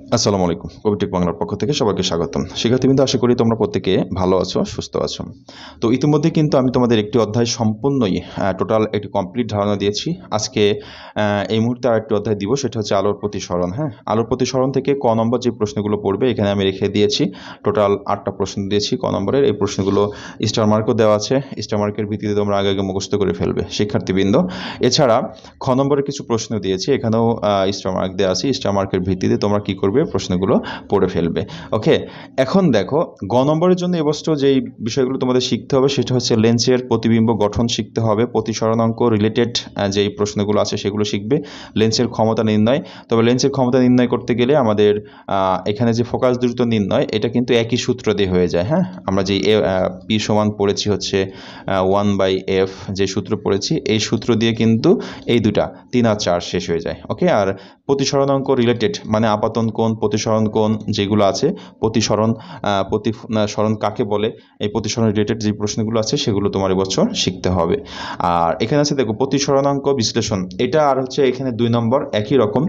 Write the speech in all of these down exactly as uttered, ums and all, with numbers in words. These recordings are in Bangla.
আসসালামু আলাইকুম। কবিটেক বাংলার পক্ষ থেকে সবাইকে স্বাগতম। শিক্ষার্থীবৃন্দ, আশা করি তোমরা প্রত্যেকে ভালো আছো, সুস্থ আছো। তো ইতিমধ্যে কিন্তু আমি তোমাদের একটি অধ্যায় সম্পূর্ণই টোটাল একটি কমপ্লিট ধারণা দিয়েছি। আজকে এই মুহূর্তে আরেকটি অধ্যায় দিব, সেটা হচ্ছে আলোর প্রতিসরণ। হ্যাঁ, আলোর প্রতিসরণ থেকে ক নম্বর যে প্রশ্নগুলো পড়বে এখানে আমি রেখে দিয়েছি। টোটাল আটটা প্রশ্ন দিয়েছি ক নম্বরের। এই প্রশ্নগুলো স্টার মার্কও দেওয়া আছে। স্টার মার্কের ভিত্তিতে তোমরা আগে আগে মুখস্থ করে ফেলবে শিক্ষার্থীবৃন্দ। এছাড়া খ নম্বরে কিছু প্রশ্ন দিয়েছি, এখানেও স্টার মার্ক দেওয়া আছে। স্টার মার্কের ভিত্তিতে তোমরা কি করবে, প্রশ্নগুলো পড়ে ফেলবে। ওকে, এখন দেখো গ নম্বরের জন্য এবছর যেই বিষয়গুলো তোমাদের শিখতে হবে সেটা হচ্ছে লেন্সের প্রতিবিম্ব গঠন শিখতে হবে, প্রতিসরণাঙ্ক রিলেটেড যেই প্রশ্নগুলো আছে সেগুলো শিখবে, লেন্সের ক্ষমতা নির্ণয়। তবে লেন্সের ক্ষমতা নির্ণয় করতে গেলে আমাদের এখানে যে ফোকাস দ্রুত নির্ণয়, এটা কিন্তু একই সূত্র দিয়ে হয়ে যায়। হ্যাঁ, আমরা যে পি সমান পড়েছি হচ্ছে ওয়ান বাই এফ, যে সূত্র পড়েছি এই সূত্র দিয়ে কিন্তু এই দুটা তিন আর চার শেষ হয়ে যায়। ওকে, আর প্রতিসরণাঙ্ক রিলেটেড মানে আপাতন কোণ, প্রতিসরণ কোণ যেগুলো আছে, প্রতিসরণ প্রতিসরণ কাকে বলে, এই প্রতিসরণ রিলেটেড যে প্রশ্নগুলো আছে সেগুলো তোমার এবছর শিখতে হবে। আর এখানে আছে দেখো প্রতিসরণাঙ্ক বিশ্লেষণ, এটা আর হচ্ছে এখানে দুই নম্বর একই রকম।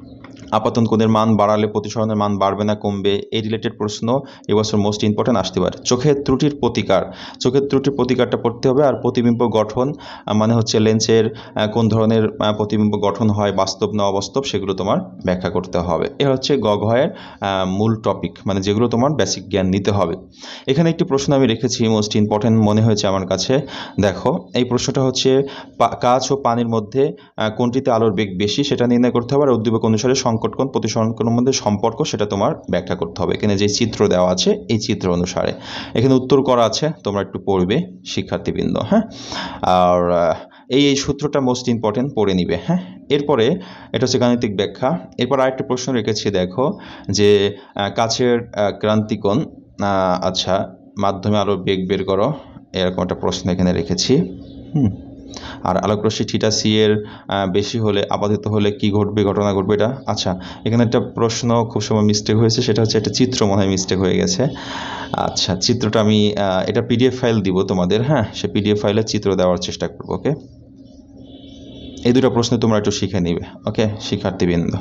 আপাতন কোণের মান বাড়ালে প্রতিসরণের মান বাড়বে না কমবে, এই রিলেটেড প্রশ্ন এবছর মোস্ট ইম্পর্টেন্ট আসতে পারে। চোখের ত্রুটির প্রতিকার, চোখের ত্রুটির প্রতিকারটা পড়তে হবে। আর প্রতিবিম্ব গঠন মানে হচ্ছে লেন্সের কোন ধরনের প্রতিবিম্ব গঠন হয়, বাস্তব না অবাস্তব, সেগুলো তোমার ব্যাখ্যা করতে হবে। এ হচ্ছে গ ঘয়ের মূল টপিক, মানে যেগুলো তোমার বেসিক জ্ঞান নিতে হবে। এখানে একটি প্রশ্ন আমি রেখেছি, মোস্ট ইম্পর্টেন্ট মনে হয়েছে আমার কাছে। দেখো এই প্রশ্নটা হচ্ছে কাঁচ ও পানির মধ্যে কোনটিতে আলোর বেগ বেশি সেটা নির্ণয় করতে হবে। আর উদ্দীপক অনুসারে সংকট কোণ প্রতিসরণ কোণের মধ্যে সম্পর্ক সেটা তোমার ব্যাখ্যা করতে হবে। এখানে যে চিত্র দেওয়া আছে এই চিত্র অনুসারে এখানে উত্তর করা আছে, তোমরা একটু পড়বে শিক্ষার্থীবৃন্দ। হ্যাঁ, আর এই এই সূত্রটা মোস্ট ইম্পর্টেন্ট পড়ে নিবে। হ্যাঁ, এরপরে এটা হচ্ছে গাণিতিক ব্যাখ্যা। এরপর আরেকটা প্রশ্ন রেখেছি, দেখো যে কাছের ক্রান্তিকোণ, আচ্ছা মাধ্যমে আলোর বেগ বের করো, এরকম একটা প্রশ্ন এখানে রেখেছি। হুম, আর আলোকরশ্মি থিটা সি এর বেশি হলে আপাতিত হলে কি ঘটবে, ঘটনা ঘটবে এটা। আচ্ছা, এখানে একটা প্রশ্ন খুব সময় মিস্টেক হয়েছে, সেটা হচ্ছে একটা চিত্র মনে হয় মিস্টেক হয়ে গেছে। আচ্ছা, চিত্রটা আমি এটা পিডিএফ ফাইল দিব তোমাদের। হ্যাঁ, সে পিডিএফ ফাইলের চিত্র দেওয়ার চেষ্টা করবো। ওকে, এই দুটো প্রশ্ন তোমরা একটু শিখে নিবে। ওকে শিক্ষার্থীবৃন্দ,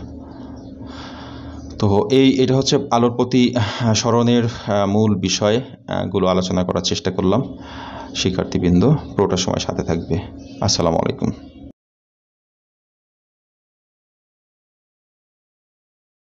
তো এই এটা হচ্ছে আলোর প্রতি সরণের মূল বিষয়গুলো আলোচনা করার চেষ্টা করলাম। শিক্ষার্থীবৃন্দ পুরোটা সময় সাথে থাকবে। আসসালামু আলাইকুম।